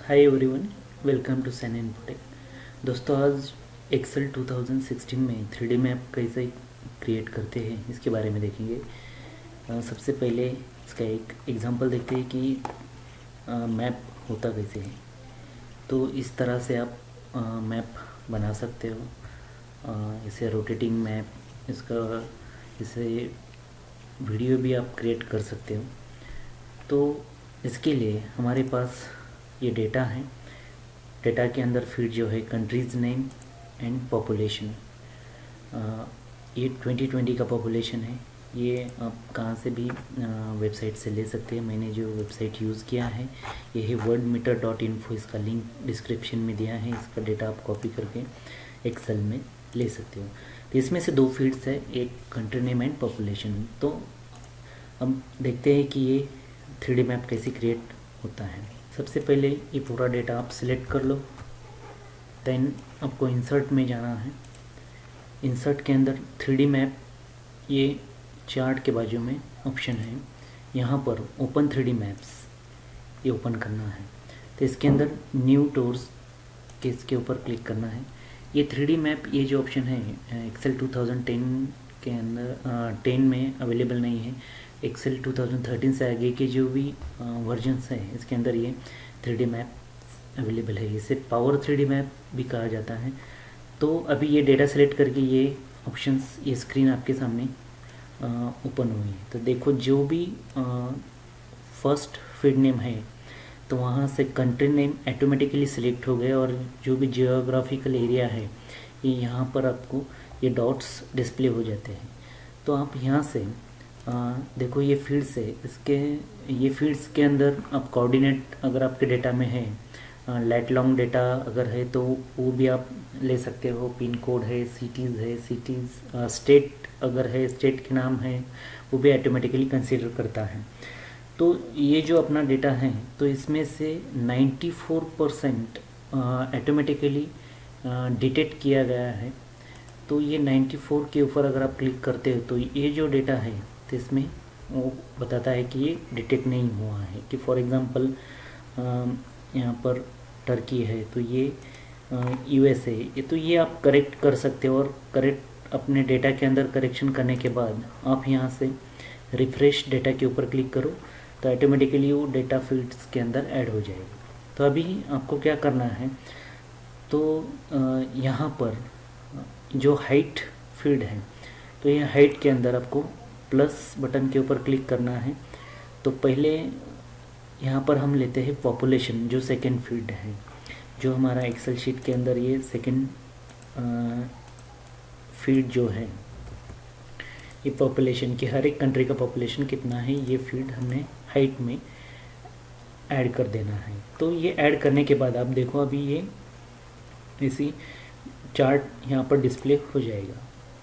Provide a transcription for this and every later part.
Hi everyone, welcome to San Inputech. दोस्तों, आज Excel 2016 में 3D मैप कैसे क्रिएट करते हैं इसके बारे में देखेंगे। सबसे पहले इसका एक एग्जांपल देखते हैं कि मैप होता कैसे है। तो इस तरह से आप मैप बना सकते हो। इसे रोटेटिंग मैप, इसका इसे वीडियो भी आप क्रिएट कर सकते हो। तो इसके लिए हमारे पास ये डेटा है। डेटा के अंदर फील्ड जो है कंट्रीज़ नेम एंड पॉपुलेशन। ये 2020 का पॉपुलेशन है। ये आप कहाँ से भी वेबसाइट से ले सकते हैं। मैंने जो वेबसाइट यूज़ किया है ये है worldmeter.info। इसका लिंक डिस्क्रिप्शन में दिया है। इसका डेटा आप कॉपी करके एक्सेल में ले सकते हो। तो इसमें से दो फील्ड्स है, एक कंट्री नेम एंड पॉपुलेशन। तो अब देखते हैं कि ये 3D मैप कैसे क्रिएट होता है। सबसे पहले ये पूरा डेटा आप सिलेक्ट कर लो। देन आपको इंसर्ट में जाना है। इंसर्ट के अंदर 3D मैप, ये चार्ट के बाजू में ऑप्शन है। यहाँ पर ओपन 3D मैप्स ये ओपन करना है। तो इसके अंदर न्यू टूर्स के इसके ऊपर क्लिक करना है। ये 3D मैप, ये जो ऑप्शन है एक्सेल 2010 के अंदर 10 में अवेलेबल नहीं है। एक्सेल 2013 से आगे के जो भी वर्जन्स हैं इसके अंदर ये 3D मैप अवेलेबल है। इसे पावर 3D मैप भी कहा जाता है। तो अभी ये डेटा सेलेक्ट करके ये ऑप्शंस, ये स्क्रीन आपके सामने ओपन हुई है। तो देखो, जो भी फर्स्ट फील्ड नेम है तो वहाँ से कंट्री नेम ऑटोमेटिकली सिलेक्ट हो गए, और जो भी जियोग्राफिकल एरिया है ये यहाँ पर आपको ये डॉट्स डिस्प्ले हो जाते हैं। तो आप यहाँ से देखो, ये फील्ड्स है, ये फील्ड्स के अंदर आप कोऑर्डिनेट अगर आपके डेटा में है, लेट लॉन्ग डेटा अगर है तो वो भी आप ले सकते हो। पिन कोड है, सिटीज़, स्टेट अगर है, स्टेट के नाम है, वो भी ऑटोमेटिकली कंसीडर करता है। तो ये जो अपना डेटा है तो इसमें से 94% ऑटोमेटिकली डिटेक्ट किया गया है। तो ये 94 के ऊपर अगर आप क्लिक करते हो तो ये जो डेटा है तो इसमें वो बताता है कि ये डिटेक्ट नहीं हुआ है। कि फॉर एग्ज़ाम्पल यहाँ पर टर्की है, तो ये यूएस है, ये तो ये आप करेक्ट कर सकते हो। और करेक्ट अपने डेटा के अंदर करेक्शन करने के बाद आप यहाँ से रिफ्रेश डेटा के ऊपर क्लिक करो तो ऑटोमेटिकली वो डेटा फील्ड्स के अंदर ऐड हो जाएगा। तो अभी आपको क्या करना है, तो यहाँ पर जो हाइट फील्ड है तो ये हाइट के अंदर आपको प्लस बटन के ऊपर क्लिक करना है। तो पहले यहाँ पर हम लेते हैं पॉपुलेशन, जो सेकंड फील्ड है, जो हमारा एक्सेल शीट के अंदर ये सेकंड फील्ड जो है, ये पॉपुलेशन की, हर एक कंट्री का पॉपुलेशन कितना है, ये फील्ड हमने हाइट में ऐड कर देना है। तो ये ऐड करने के बाद आप देखो, अभी ये इसी चार्ट यहाँ पर डिस्प्ले हो जाएगा।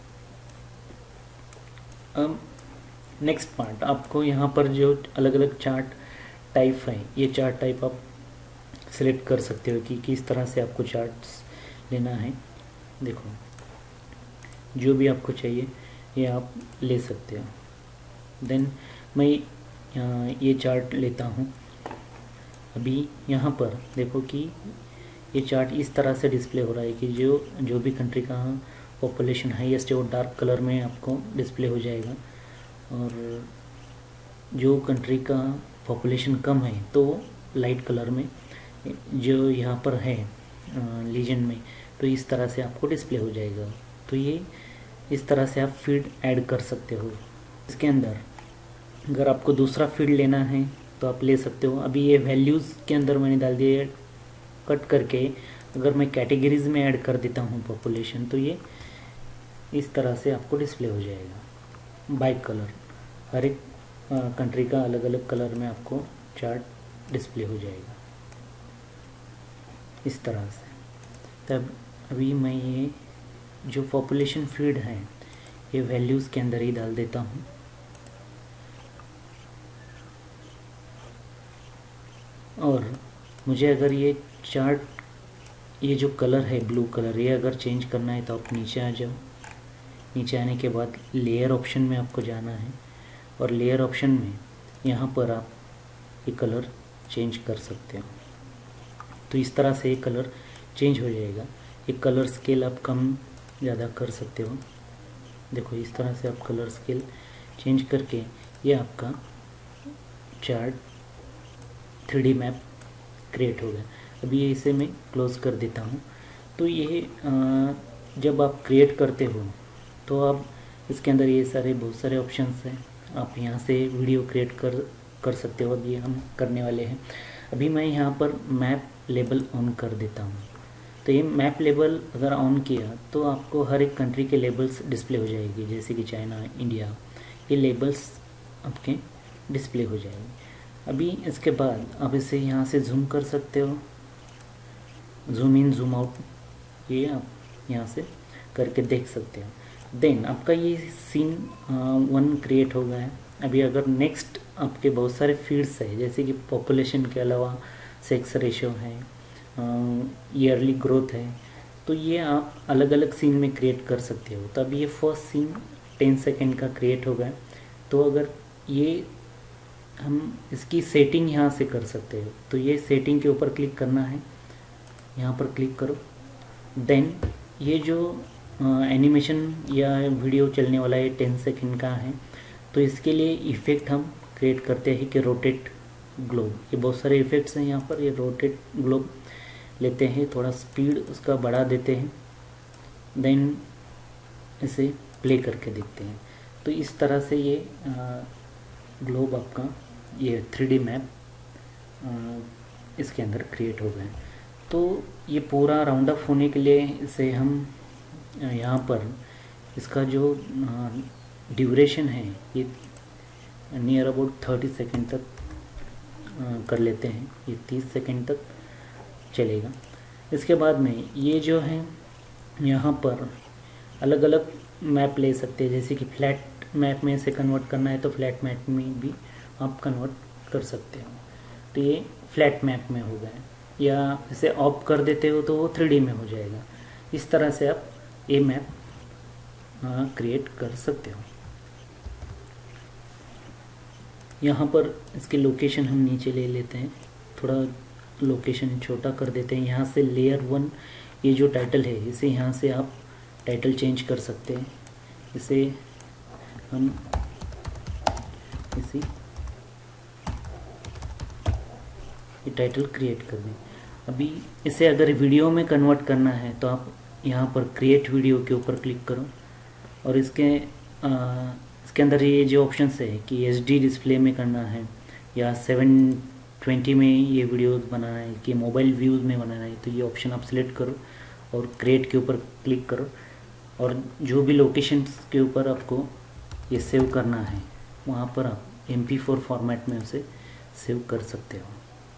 अब नेक्स्ट पार्ट, आपको यहाँ पर जो अलग अलग चार्ट टाइप है, ये चार्ट टाइप आप सिलेक्ट कर सकते हो कि किस तरह से आपको चार्ट्स लेना है। देखो, जो भी आपको चाहिए ये आप ले सकते हो। देन मैं ये चार्ट लेता हूँ। अभी यहाँ पर देखो कि ये चार्ट इस तरह से डिस्प्ले हो रहा है कि जो भी कंट्री का पॉपुलेशन हाईएस्ट है वो डार्क कलर में आपको डिस्प्ले हो जाएगा, और जो कंट्री का पॉपुलेशन कम है तो लाइट कलर में, जो यहाँ पर है लीजन में, तो इस तरह से आपको डिस्प्ले हो जाएगा। तो ये इस तरह से आप फील्ड ऐड कर सकते हो। इसके अंदर अगर आपको दूसरा फील्ड लेना है तो आप ले सकते हो। अभी ये वैल्यूज़ के अंदर मैंने डाल दिए कट करके। अगर मैं कैटेगरीज़ में ऐड कर देता हूँ पॉपुलेशन, तो ये इस तरह से आपको डिस्प्ले हो जाएगा बाय कलर। हर एक कंट्री का अलग अलग कलर में आपको चार्ट डिस्प्ले हो जाएगा इस तरह से। तब अभी मैं ये जो पॉपुलेशन फील्ड है ये वैल्यूज़ के अंदर ही डाल देता हूँ। और मुझे अगर ये चार्ट, ये जो कलर है ब्लू कलर, ये अगर चेंज करना है तो आप नीचे आ जाओ। नीचे आने के बाद लेयर ऑप्शन में आपको जाना है, और लेयर ऑप्शन में यहाँ पर आप ये कलर चेंज कर सकते हो। तो इस तरह से कलर चेंज हो जाएगा। एक कलर स्केल आप कम ज़्यादा कर सकते हो। देखो इस तरह से आप कलर स्केल चेंज करके ये आपका चार्ट 3D मैप क्रिएट हो गया। अभी ये इसे मैं क्लोज़ कर देता हूँ। तो ये जब आप क्रिएट करते हो तो आप इसके अंदर ये बहुत सारे ऑप्शंस हैं। आप यहाँ से वीडियो क्रिएट कर सकते हो। अब ये हम करने वाले हैं। अभी मैं यहाँ पर मैप लेबल ऑन कर देता हूँ। तो ये मैप लेबल अगर ऑन किया तो आपको हर एक कंट्री के लेबल्स डिस्प्ले हो जाएगी, जैसे कि चाइना, इंडिया, ये लेबल्स आपके डिस्प्ले हो जाएंगे। अभी इसके बाद आप इसे यहाँ से जूम कर सकते हो, जूम इन जूम आउट, ये आप यहाँ से करके देख सकते हो। देन आपका ये सीन 1 क्रिएट हो गया है। अभी अगर नेक्स्ट आपके बहुत सारे फील्ड्स है, जैसे कि पॉपुलेशन के अलावा सेक्स रेशो है, ईयरली ग्रोथ है, तो ये आप अलग अलग सीन में क्रिएट कर सकते हो। तो अभी ये फर्स्ट सीन 10 सेकेंड का क्रिएट हो गया। तो अगर ये हम इसकी सेटिंग यहाँ से कर सकते हो, तो ये सेटिंग के ऊपर क्लिक करना है, यहाँ पर क्लिक करो। देन ये जो एनिमेशन या वीडियो चलने वाला है 10 सेकेंड का है, तो इसके लिए इफ़ेक्ट हम क्रिएट करते हैं कि रोटेट ग्लोब। ये बहुत सारे इफ़ेक्ट्स हैं यहाँ पर। ये रोटेट ग्लोब लेते हैं, थोड़ा स्पीड उसका बढ़ा देते हैं, देन इसे प्ले करके देखते हैं। तो इस तरह से ये ग्लोब आपका ये 3D मैप इसके अंदर क्रिएट हो गए। तो ये पूरा राउंड अप होने के लिए इसे हम यहाँ पर इसका जो ड्यूरेशन है ये नियर अबाउट 30 सेकेंड तक कर लेते हैं। ये 30 सेकेंड तक चलेगा। इसके बाद में ये जो है यहाँ पर अलग अलग मैप ले सकते हैं, जैसे कि फ्लैट मैप में से कन्वर्ट करना है तो फ्लैट मैप में भी आप कन्वर्ट कर सकते हो। तो ये फ्लैट मैप में हो गया, या इसे ऑफ कर देते हो तो वो 3D में हो जाएगा। इस तरह से आप ये मैप क्रिएट कर सकते हो। यहाँ पर इसके लोकेशन हम नीचे ले लेते हैं, थोड़ा लोकेशन छोटा कर देते हैं। यहाँ से लेयर 1 ये जो टाइटल है इसे यहाँ से आप टाइटल चेंज कर सकते हैं। इसे हम ये टाइटल क्रिएट कर दें। अभी इसे अगर वीडियो में कन्वर्ट करना है तो आप यहाँ पर क्रिएट वीडियो के ऊपर क्लिक करो, और इसके अंदर ये जो ऑप्शंस है कि HD डिस्प्ले में करना है या 720 में ये वीडियो बनाना है कि मोबाइल व्यूज़ में बनाना है, तो ये ऑप्शन आप सिलेक्ट करो और क्रिएट के ऊपर क्लिक करो, और जो भी लोकेशंस के ऊपर आपको ये सेव करना है वहाँ पर आप MP4 फॉर्मेट में उसे सेव कर सकते हो।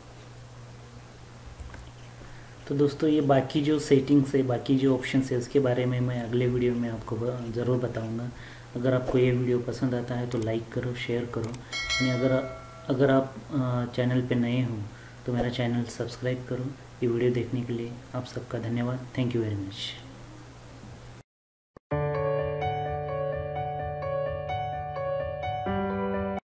तो दोस्तों ये बाकी जो सेटिंग्स है, बाकी जो ऑप्शंस है, उसके बारे में मैं अगले वीडियो में आपको ज़रूर बताऊंगा। अगर आपको ये वीडियो पसंद आता है तो लाइक करो, शेयर करो, यानी अगर आप चैनल पे नए हो तो मेरा चैनल सब्सक्राइब करो। ये वीडियो देखने के लिए आप सबका धन्यवाद। Thank you very much.